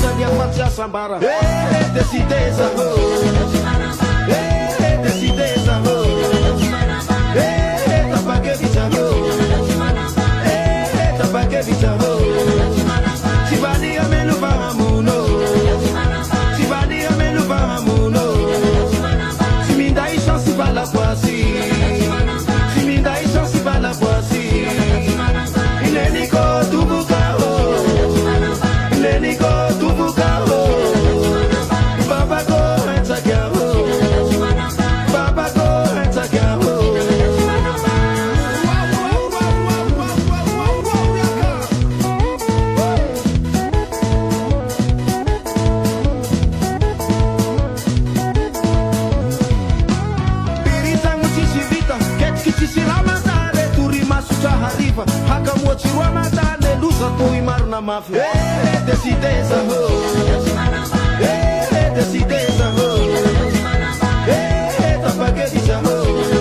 Tanzania Matia Sambara. Decideza ho. Decideza ho. Tapakevita ho. Tapakevita ho. Sibani amenu fahamuno. Sibani amenu fahamuno. Siminda isha sibala kwasi. Siminda isha sibala kwasi. Ileniko tubuka ho. Ileniko tubuka ho. Baba go entagia ho. Baba go entagia ho. Hakamochi Ramadane lusa tu imarna mafia. Decideza ho. Decideza ho. Tapakevita ho.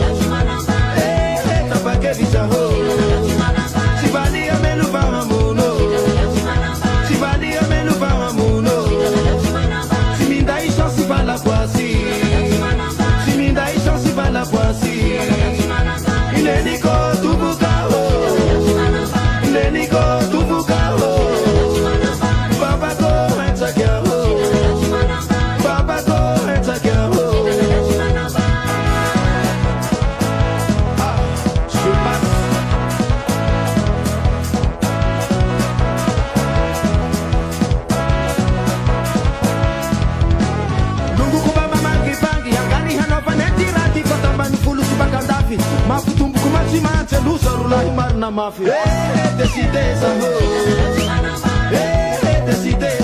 Tapakevita ho. Sibani amenu fahamuno. Sibani amenu fahamuno. Siminda isha sibala kwasi. Siminda isha sibala kwasi. Ileniko tubuka ho. Ileniko tubuka ho. Baba go entagia ho. Baba go entagia ho. Chupas. Nungu kubaba mangi bangi Angani hanova neti rati Kotambani fulu subakandafi Mafutumbu kumachimante Lusa rula imarna mafi. Decideza ho. Decideza